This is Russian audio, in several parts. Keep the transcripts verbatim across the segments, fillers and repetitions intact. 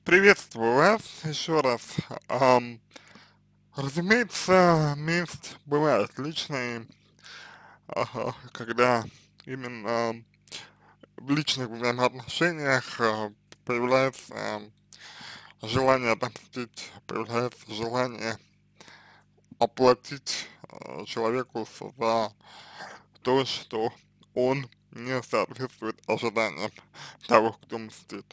Приветствую вас еще раз. Ам, разумеется, месть бывает личной, ага, когда именно в личных взаимоотношениях а, появляется желание отомстить, появляется желание оплатить а, человеку за то, что он не соответствует ожиданиям того, кто мстит.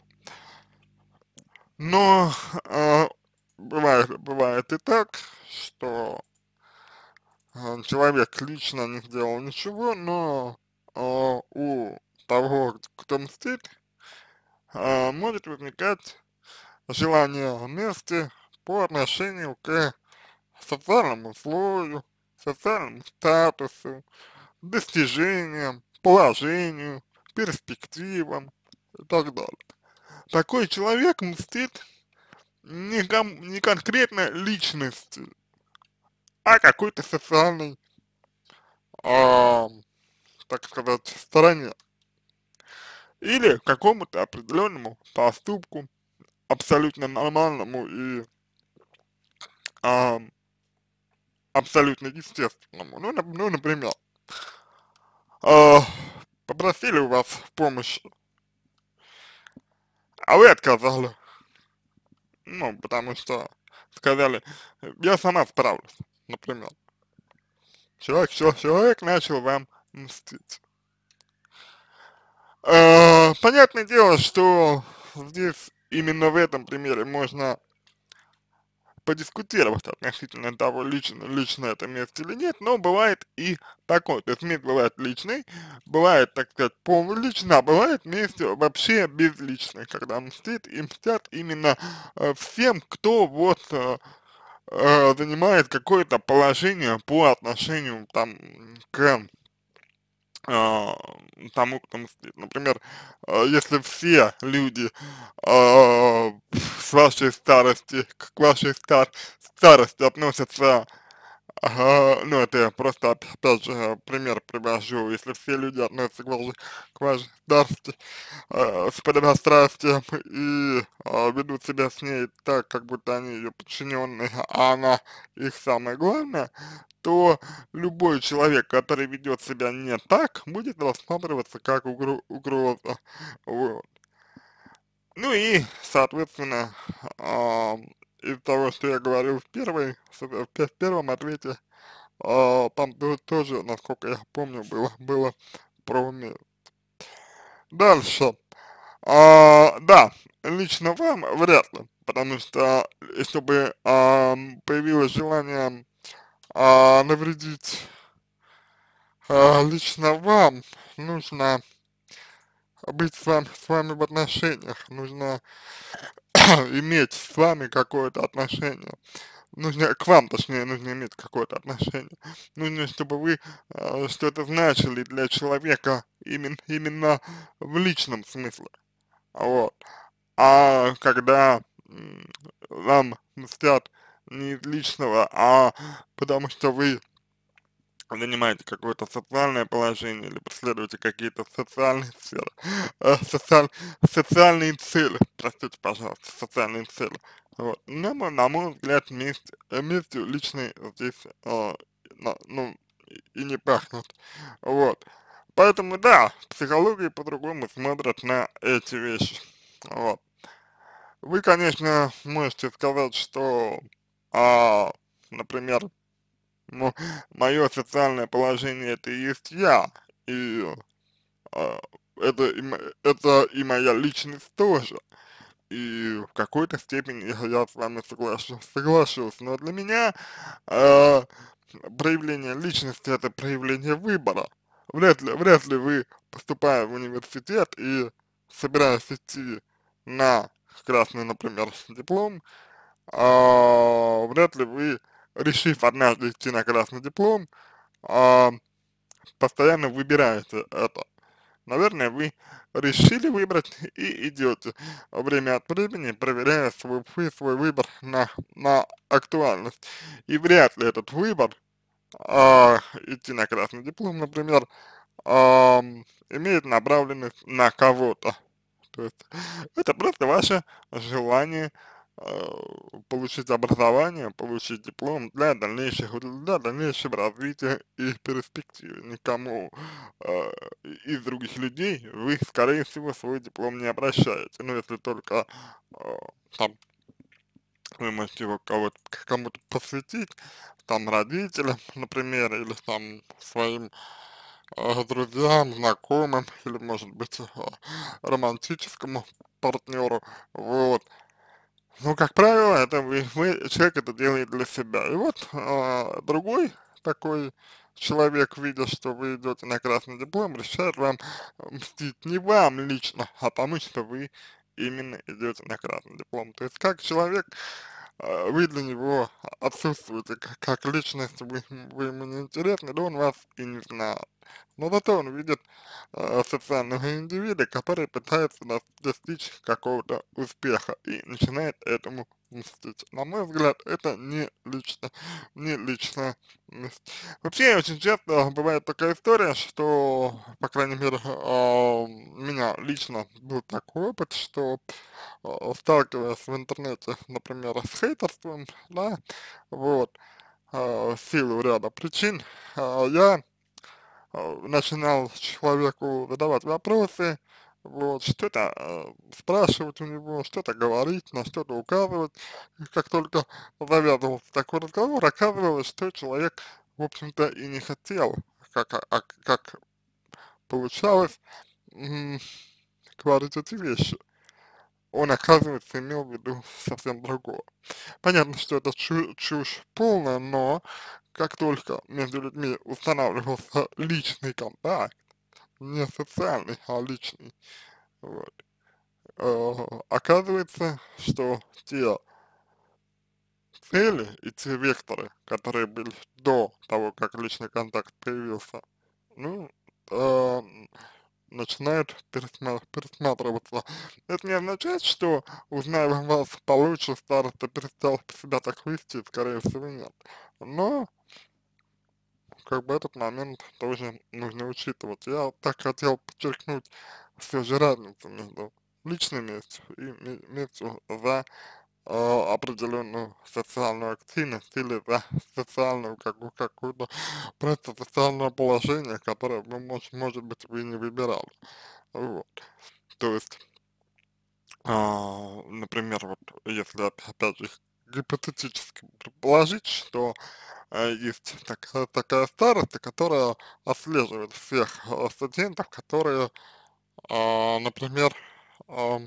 Но а, бывает, бывает и так, что а, человек лично не сделал ничего, но а, у того, кто мстит, а, может возникать желание мести по отношению к социальному слою, социальному статусу, достижениям, положению, перспективам и так далее. Такой человек мстит не, ком- не конкретно личности, а какой-то социальной, а, так сказать, стороне. Или какому-то определенному поступку, абсолютно нормальному и а, абсолютно естественному. Ну, нап- ну например, а, попросили у вас помощи, а вы отказали. Ну, потому что сказали, я сама справлюсь, например. Человек, чел- человек начал вам мстить. А, понятное дело, что здесь именно в этом примере можно подискутировать относительно того, лично, лично это место или нет, но бывает и такое, то есть месть бывает личной, бывает, так сказать, полуличной, а бывает месть вообще безличной, когда мстит и мстят именно э, всем, кто вот э, э, занимает какое-то положение по отношению там к а, тому, кто мстит. Например, а, если все люди а, с вашей старости, к вашей стар старости относятся, ага, ну это я просто оп- опять же пример привожу, если все люди относятся к вашей, к вашей старости э, с подобострастием и а, ведут себя с ней так, как будто они ее подчиненные, а она их самое главное, то любой человек, который ведет себя не так, будет рассматриваться как угро- угроза. Вот. Ну и, соответственно, а, из того, что я говорил в первой, с- в пе- в первом ответе, а, там то- тоже, насколько я помню, было, было про уме- Дальше. А, да, лично вам вряд ли, потому что, э, чтобы а, появилось желание а, навредить а, лично вам, нужно быть с вами, с вами в отношениях, нужно иметь с вами какое-то отношение, нужно, к вам, точнее, нужно иметь какое-то отношение, нужно, чтобы вы а, что-то значили для человека именно, именно в личном смысле, вот. А когда м, вам мстят не из личного, а потому что вы занимаете какое-то социальное положение или преследуете какие-то социальные сферы, э, социаль- социальные цели, простите, пожалуйста, социальные цели. Вот. На мой, на мой взгляд, месть, э, местью личной здесь, э, на- ну, и и не пахнут. Вот. Поэтому, да, психология по-другому смотрят на эти вещи. Вот. Вы, конечно, можете сказать, что, а, например, ну, мое социальное положение это и есть я, и а, это, и, мо- это и моя личность тоже. И в какой-то степени я, я с вами соглашусь, соглашусь. Но для меня а, проявление личности это проявление выбора. Вряд ли, вряд ли вы, поступая в университет и собираясь идти на красный, например, диплом, а, вряд ли вы, решив однажды идти на красный диплом, а, постоянно выбираете это. Наверное, вы решили выбрать и идете время от времени, проверяя свой, вы- свой выбор на, на актуальность. И вряд ли этот выбор, а, идти на красный диплом, например, ам, имеет направленность на кого-то. То есть это просто ваше желание э, получить образование, получить диплом для дальнейших, для дальнейшего развития и перспективы. Никому э, из других людей вы, скорее всего, свой диплом не обращаете. Ну, если только э, там вы можете его кого-то, кому-то посвятить, там родителям, например, или там своим э, друзьям, знакомым, или, может быть, э, романтическому партнеру, вот. Ну, как правило, это вы, вы, человек это делает для себя. И вот а, другой такой человек, видя, что вы идете на красный диплом, решает вам мстить не вам лично, а потому что вы именно идете на красный диплом. То есть как человек, а, вы для него отсутствуете, как, как личность, вы, вы ему не интересны, да он вас и не знает. Но зато он видит э, социального индивида, который пытается дос- достичь какого-то успеха и начинает этому мстить. На мой взгляд, это не лично, не личная месть. Вообще, очень часто бывает такая история, что, по крайней мере, а, у меня лично был такой опыт, что а, сталкиваясь в интернете, например, с хейтерством, да, вот, а, в силу ряда причин, а, я а, начинал человеку задавать вопросы, вот, что-то э, спрашивать у него, что-то говорить, на что-то указывать. И как только завязывался такой разговор, оказывалось, что человек, в общем-то, и не хотел, как, а, а- как получалось, м, говорить эти вещи. Он, оказывается, имел в виду совсем другое. Понятно, что это чу- чушь полная, но как только между людьми устанавливался личный контакт, не социальный, а личный, вот, э, оказывается, что те цели и те векторы, которые были до того, как личный контакт появился, ну, э, начинают пересма- пересматриваться. Это не означает, что, узная вас получше, староста перестал себя так вести, скорее всего, нет. Но как бы этот момент тоже нужно учитывать. Я вот так хотел подчеркнуть все же разницу между личной местью и ме- местью за э, определенную социальную активность или за социальную какую- какую-то просто социальное положение, которое вы, мож- может быть, вы не выбирали. Вот. То есть, а, например, вот если оп- опять же гипотетически предположить, что э, есть такая, такая староста, которая отслеживает всех э, студентов, которые, а, например, ам,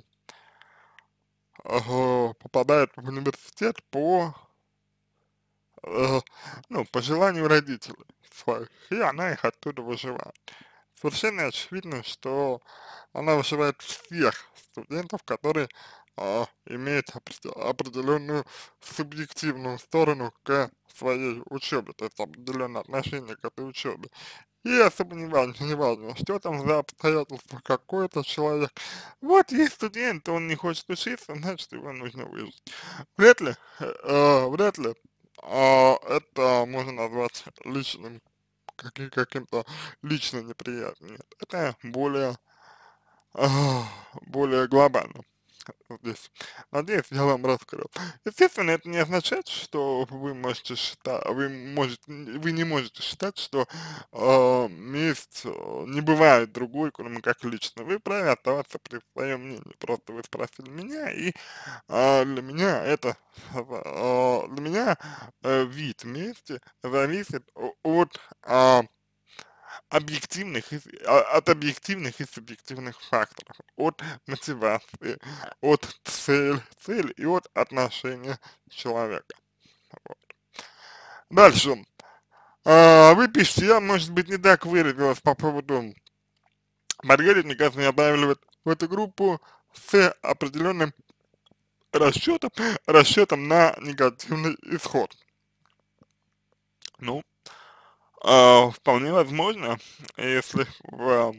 ага, попадают в университет по, э, ну, по желанию родителей своих, и она их оттуда выживает. Совершенно очевидно, что она вышивает всех студентов, которые а, имеют опре- определенную субъективную сторону к своей учебе, то есть определенное отношение к этой учебе. И особо не важно, не важно, что там за обстоятельства, какой это человек. Вот есть студент, он не хочет учиться, значит его нужно выжить. Вряд ли, э, э, вряд ли а, это можно назвать личным, каким- каким-то личным неприятием. Нет, это более, а, более глобально здесь. Надеюсь, я вам раскрыл. Естественно, это не означает, что вы можете считать, вы можете, вы не можете считать, что э, месть э, не бывает другой, кроме как лично. Вы вправе оставаться при своем мнении. Просто вы спросили меня, и а, для меня это, э, для меня э, вид мести зависит о- от а, объективных, и с- а- от объективных и субъективных факторов, от мотивации, от цель, цели и от отношения человека. Вот. Дальше. А, вы пишете, я, может быть, не так выразилась по поводу Маргариты, мне кажется, меня добавили в, в эту группу с определенным расчетом, расчетом на негативный исход. Ну, а, вполне возможно, если в,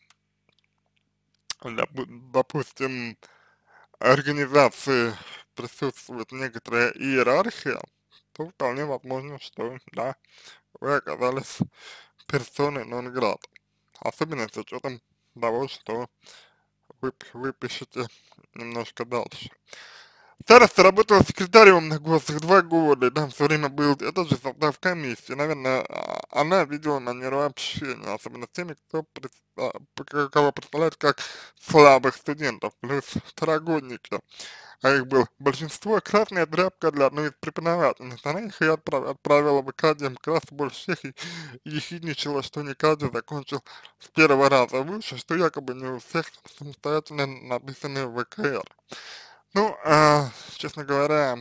допу- допустим, организации присутствует некоторая иерархия, то вполне возможно, что, да, вы оказались персоной нон грата. Особенно с учетом того, что вып, выпишите немножко дальше. Староста работала секретарем на ГОСах два года, и там все время был этот же состав комиссии. Наверное, а, она видела манеру общения, особенно с теми, кто пред- а, п- кого представляет как слабых студентов, плюс второгодники, а их было большинство. Красная тряпка для одной из преподавательниц. Она их и отправ- отправила в академ, как раз больше всех и ехидничала, что не каждый закончил с первого раза выше, что якобы не у всех самостоятельно написаны в ВКР. Ну, а, честно говоря,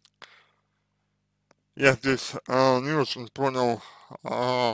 я здесь а, не очень понял а,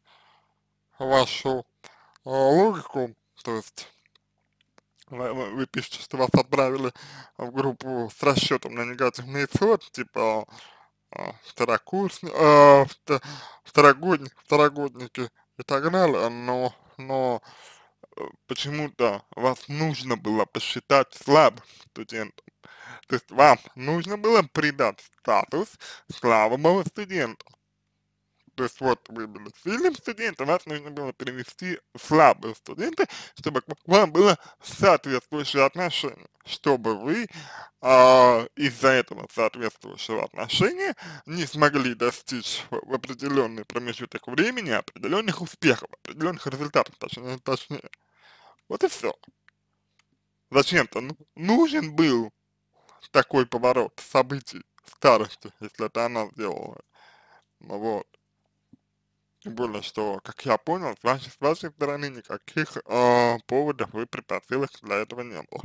вашу а, логику, то есть вы, вы- вы пишете, что вас отправили в группу с расчетом на негативный исход, типа а, второкурсни, а, вто- второгодни- второгодники и так далее, но, но э, почему-то вас нужно было посчитать слабым студентом. То есть вам нужно было придать статус слабого студента. То есть вот вы были сильным студентом, вас нужно было перевести в слабые студенты, чтобы к вам было соответствующее отношение, чтобы вы а, из-за этого соответствующего отношения не смогли достичь в, в определенный промежуток времени определенных успехов, определенных результатов, точнее, точнее. Вот и все. Зачем-то ну, нужен был такой поворот событий в старости, если это она сделала. Ну вот. Тем более, что, как я понял, с вашей, с вашей стороны никаких э, поводов и предпосылок для этого не было.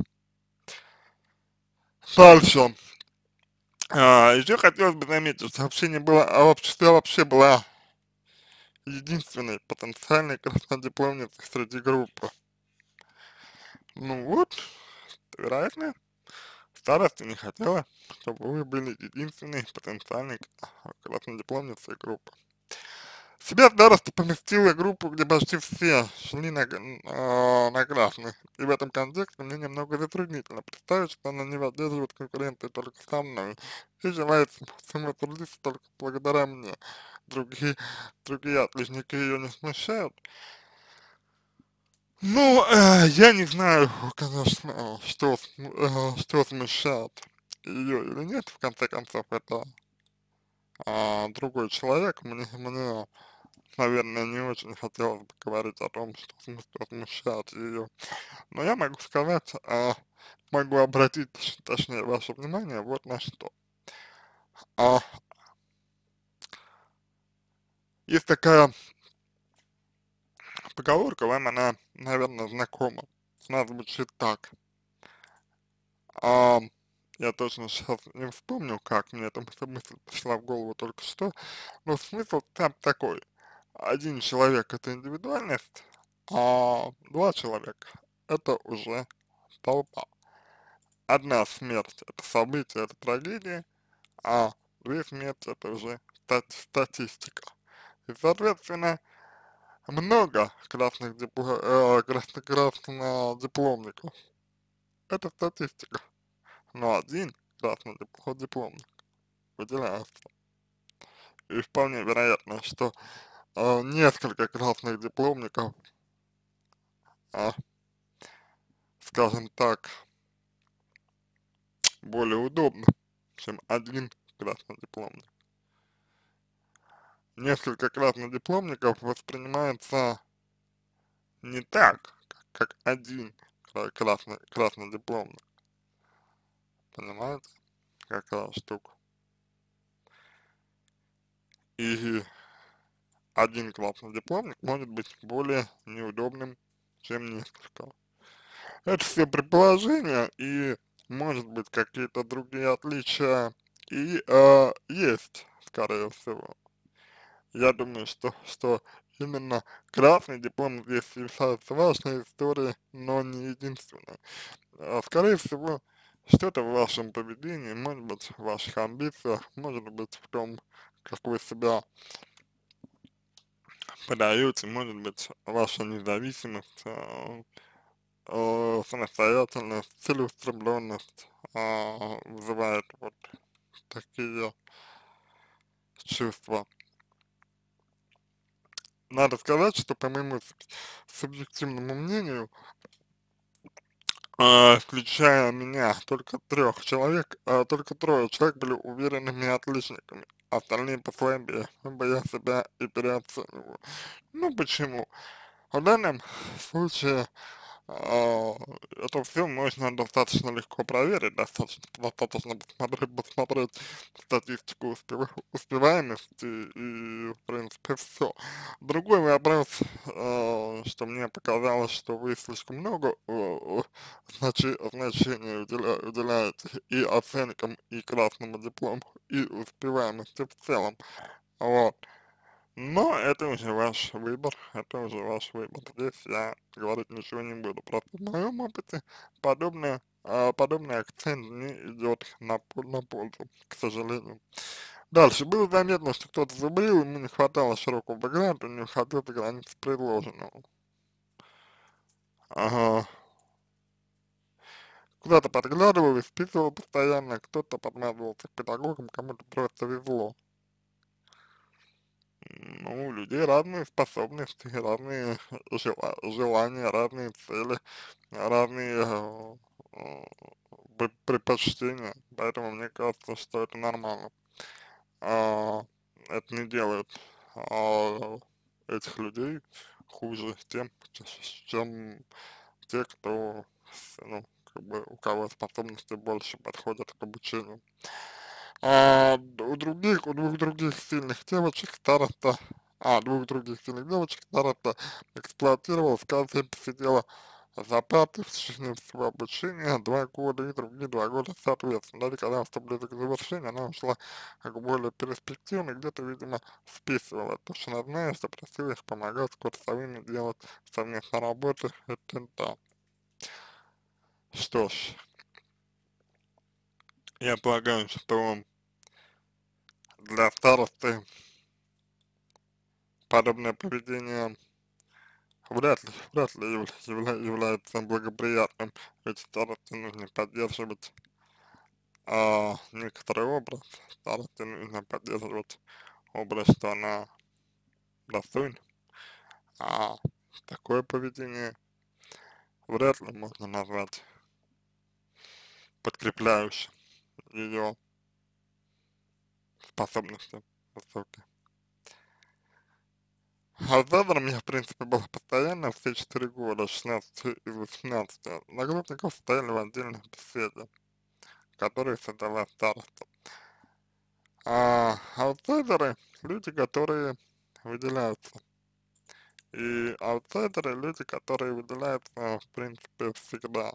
Дальше. А, еще хотелось бы заметить, что общение было, а общество вообще была единственной потенциальной краснодипломницей среди группы. Ну вот, вероятно, староста не хотела, чтобы вы были единственной потенциальной краснодипломницей группы. Себя староста поместила группу, где почти все шли на, г- а, на красный. И в этом контексте мне немного затруднительно представить, что она не поддерживает конкуренцию только со мной и желает сам- самоутвердиться только благодаря мне. Другие, другие отличники ее не смущают. Ну, э, я не знаю, конечно, что, см- э, что смущает ее или нет, в конце концов, это а, другой человек, мне, мне наверное, не очень хотелось бы говорить о том, что, см- что смущает ее. Но я могу сказать, а, могу обратить, точ- точнее, ваше внимание вот на что. А, есть такая поговорка, вам она, наверное, знакома. Она звучит так. А, я точно сейчас не вспомню, как мне эта мысль мысль пришла в голову только что, но смысл там такой. Один человек — это индивидуальность, а два человека — это уже толпа. Одна смерть — это событие, это трагедия, а две смерти — это уже стат статистика. И, соответственно, много красных, дипло э, красно краснодипломников — это статистика, но один красный дипло дипломник выделяется. И вполне вероятно, что э, несколько красных дипломников, а, скажем так, более удобно, чем один красный дипломник. Несколько красных дипломников воспринимается не так, как, как один кра- красный, красный дипломник, понимаете, какая штука. И один красный дипломник может быть более неудобным, чем несколько. Это все предположения, и может быть какие-то другие отличия и э, есть, скорее всего. Я думаю, что, что именно красный диплом здесь является важной историей, но не единственной. А, скорее всего, что-то в вашем поведении, может быть, в ваших амбициях, может быть, в том, как вы себя подаете, может быть, ваша независимость, э, э, самостоятельность, целеустремленность э, вызывает вот такие чувства. Надо сказать, что по моему суб- субъективному мнению, а, включая меня, только трех человек, а, только трое человек были уверенными отличниками, остальные послабее, боя себя и переоцениваю. Ну почему? В данном случае а, это все можно достаточно легко проверить, достаточно, достаточно посмотреть, посмотреть статистику успев- успеваемости и, в принципе, все. Другой вопрос, а, что мне показалось, что вы слишком много э, значи- значения уделя- уделяете и оценкам, и красному диплому, и успеваемости в целом. Вот. Но это уже ваш выбор, это уже ваш выбор. Здесь я говорить ничего не буду. Просто в моем опыте подобное, а, подобный акцент не идет на, пол- на пользу, к сожалению. Дальше. Было заметно, что кто-то зубрил, ему не хватало широкого бэкграунда, он не уходил за границы предложенного. Ага. Куда-то подглядывал и списывал постоянно, кто-то подмазывался к педагогам, кому-то просто везло. Ну, у людей разные способности, разные жела- желания, разные цели, разные э, э, пре- предпочтения, поэтому мне кажется, что это нормально. А, это не делает а, этих людей хуже тем, ч- чем те, кто, с- ну, как бы, у кого способности больше подходят к обучению. А у других, у двух других сильных девочек староста, а, двух других сильных девочек староста эксплуатировал, в каждой посидела за партой в течение всего обучения два года и другие два года соответственно. Даже когда все ближе к завершению, она ушла к более перспективной, где-то, видимо, списывала. Точно знаю, что просила их помогать с курсовыми, делать совместно работы и т.д. Что ж, я полагаю, что для старосты подобное поведение вряд ли, вряд ли яв- явля- является благоприятным, ведь старости нужно поддерживать а, некоторый образ, старости нужно поддерживать образ, что она достойна, а такое поведение вряд ли можно назвать подкрепляющим ее способности высокие. Аутсайдером я, в принципе, был постоянно все четыре года, шестнадцать из восемнадцати. Одногруппников стояли в отдельной беседе, которые создала староста. А аутсайдеры — люди, которые выделяются. И аутсайдеры — люди, которые выделяются, в принципе, всегда.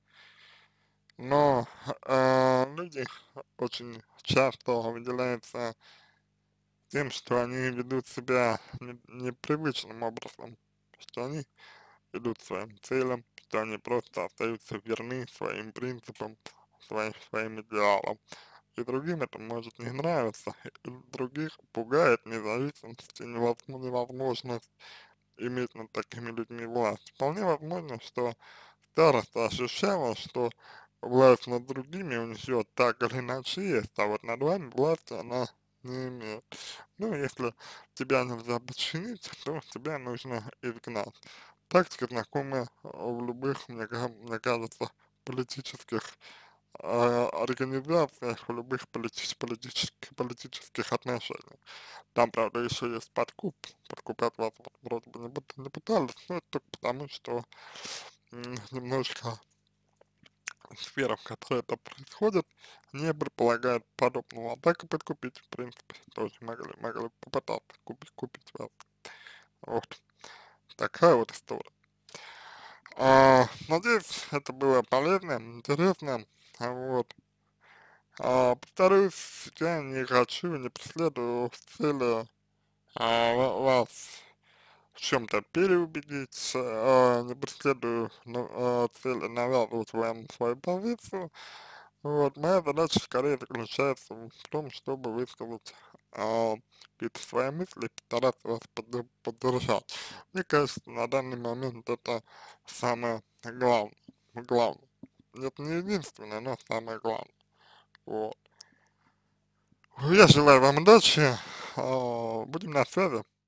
Но а, люди очень часто выделяются тем, что они ведут себя не- непривычным образом, что они идут своим целям, что они просто остаются верны своим принципам, своим, своим идеалам. И другим это может не нравиться, и других пугает независимость и невозможно- невозможность иметь над такими людьми власть. Вполне возможно, что староста ощущала, что власть над другими у нее так или иначе есть, а вот над вами власти она не имеет. Ну, если тебя нельзя подчинить, то тебя нужно изгнать. Тактика знакомая в любых, мне, ка- мне кажется, политических э, организациях, в любых политич, политических, политических отношениях. Там, правда, еще есть подкуп. Подкупать вас вот вроде бы не, пыт- не пытались, но это только потому, что м, немножко сфера, в которой это происходит, не предполагает подобного. А так и подкупить, в принципе, тоже могли, могли попытаться купить, купить вас. Вот. Такая вот история. А, надеюсь, это было полезно, интересно. А вот. А, повторюсь, я не хочу, не преследую цели а, ва- вас в чем-то переубедить, а, не преследую ну, а, цели навязывать вам свою позицию. Вот, моя задача скорее заключается в том, чтобы высказать а, какие-то свои мысли, постараться вас поддер- поддержать. Мне кажется, на данный момент это самое главное. Главное. Это не единственное, но самое главное. Вот. Я желаю вам удачи, а, будем на связи.